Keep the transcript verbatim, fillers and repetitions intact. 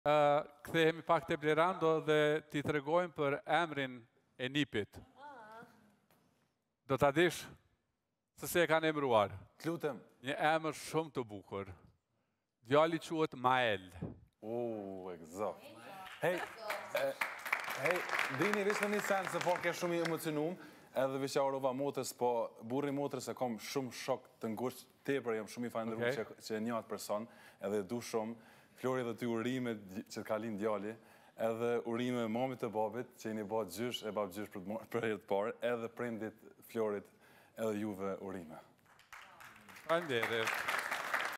Uh, Kthehemi pak te Blerando dhe ti tregojmë për emrin e nipit. Do ta dish se se e kanë emruar. Lutem. Një emër shumë të bukur. Djali quhet Mael. U, eksakt. Hej, hej, dini veç në një sen se po ke shumë i emocionum, edhe veç ja orova motrës, po burri motrës e kom shumë shok të ngusht, tepër jam shumë i falendëruar Okay. që, që e një atë person, edhe du shumë, Flori dhe ty urime që ka lind djali, edhe urime mamit të babit, që jeni ba gjysh e bab gjysh për, për herë të parë, edhe prindit Florit, edhe juve urime. Faleminderit.